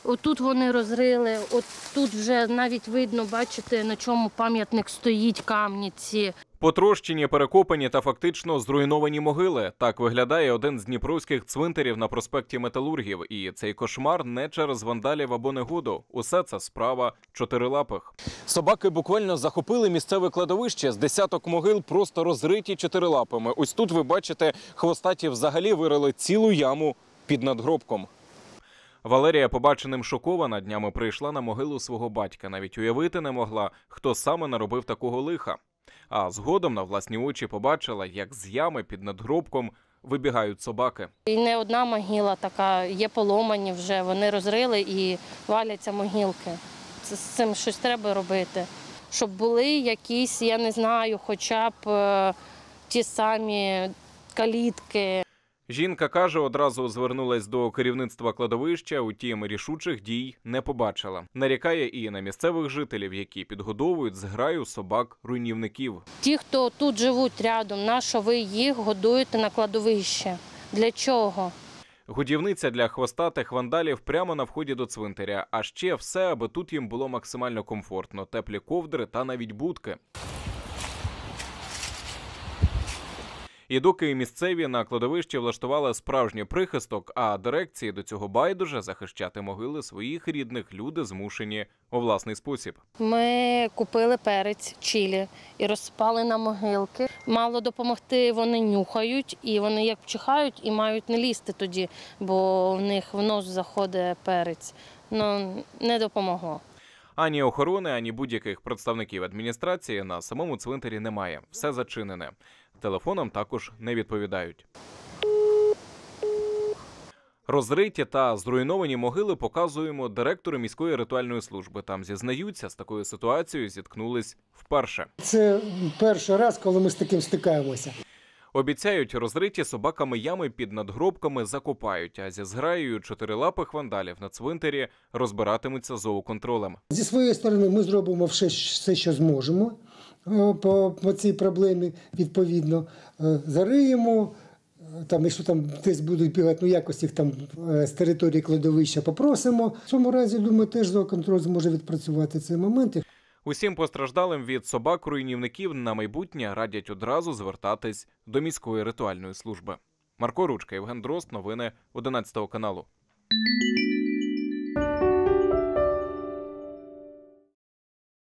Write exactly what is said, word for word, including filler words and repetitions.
Отут вони розрили, от тут вже навіть видно, бачите, на чому пам'ятник стоїть, камні ці. Потрощені, перекопані та фактично зруйновані могили. Так виглядає один з дніпровських цвинтарів на проспекті Металургів. І цей кошмар не через вандалів або негоду. Усе це справа чотирилапих. Собаки буквально захопили місцеве кладовище. З десяток могил просто розриті чотирилапими. Ось тут ви бачите, хвостаті взагалі вирили цілу яму під надгробком. Валерія побаченим шокована, днями прийшла на могилу свого батька. Навіть уявити не могла, хто саме наробив такого лиха. А згодом на власні очі побачила, як з ями під надгробком вибігають собаки. І не одна могила така, є поломані вже, вони розрили і валяться могилки. Це, з цим щось треба робити. Щоб були якісь, я не знаю, хоча б е, ті самі калітки. Жінка каже, одразу звернулась до керівництва кладовища, утім рішучих дій не побачила. Нарікає і на місцевих жителів, які підгодовують зграю собак-руйнівників. Ті, хто тут живуть рядом, на що ви їх годуєте на кладовище? Для чого? Годівниця для хвостатих вандалів прямо на вході до цвинтаря. А ще все, аби тут їм було максимально комфортно. Теплі ковдри та навіть будки. І доки місцеві на кладовищі влаштували справжній прихисток, а дирекції до цього байдуже, захищати могили своїх рідних люди змушені у власний спосіб. Ми купили перець, чилі і розсипали на могилки. Мало допомогти, вони нюхають, і вони як вчихають і мають не лізти тоді, бо в них в нос заходить перець. Ну, не допомогло. Ані охорони, ані будь-яких представників адміністрації на самому цвинтарі немає. Все зачинене. Телефоном також не відповідають. Розриті та зруйновані могили показуємо директору міської ритуальної служби. Там зізнаються, з такою ситуацією зіткнулись вперше. Це перший раз, коли ми з таким стикаємося. Обіцяють, розриті собаками ями під надгробками закопають, а зі зграєю чотирилапих вандалів на цвинтарі розбиратимуться зооконтролем. Зі своєї сторони ми зробимо все, все що зможемо по, по цій проблемі, відповідно. Зариємо, там, якщо там десь будуть бігати, ну якось їх там з території кладовища попросимо. В цьому разі, думаю, теж зооконтроль зможе відпрацювати цей момент. Усім постраждалим від собак-руйнівників на майбутнє радять одразу звертатись до міської ритуальної служби. Марко Ручка, Євген Дрозд, новини одинадцятого каналу.